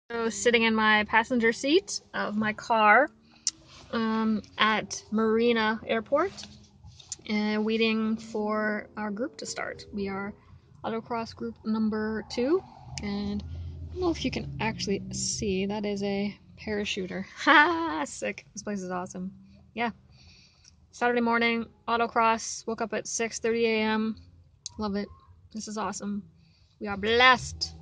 So sitting in my passenger seat of my car at Marina Airport and waiting for our group to start. We are autocross group number 2, and I don't know if you can actually see, that is a parachuter. Ha! Sick. This place is awesome. Yeah. Saturday morning, autocross. Woke up at 6:30 a.m. Love it. This is awesome. We are blessed.